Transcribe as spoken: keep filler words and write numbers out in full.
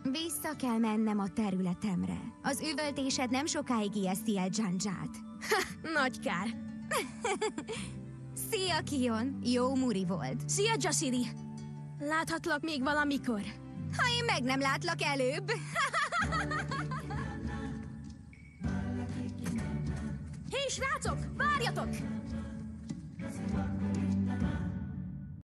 Vissza kell mennem a területemre. Az üvöltésed nem sokáig ijeszti el Janját. Nagy kár. Szia, Kion! Jó muri volt. Szia, Jasiri! Láthatlak még valamikor? Ha én meg nem látlak előbb. Hé, srácok! Várjatok!